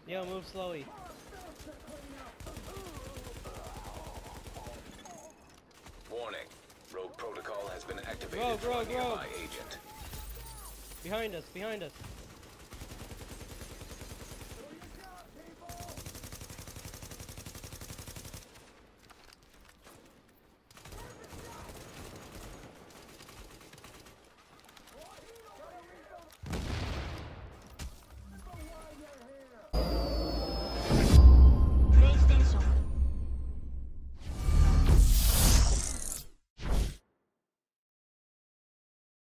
Yo, move slowly. Warning. Rogue protocol has been activated Rogue, for a rogue, nearby rogue. agent. Behind us, behind us.